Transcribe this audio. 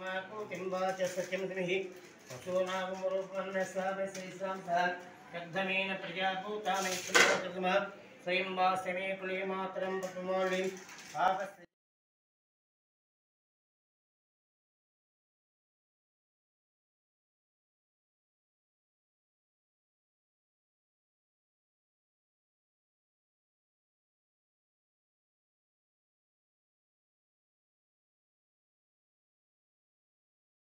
नाकूतिं watch सत्यं द्विः पशूनागमरूपन्नस्वामिश्रीश्रां प्रजापूता मैत्रिमा स्वयं वास्य मे कुले मातरं पटुमौलिं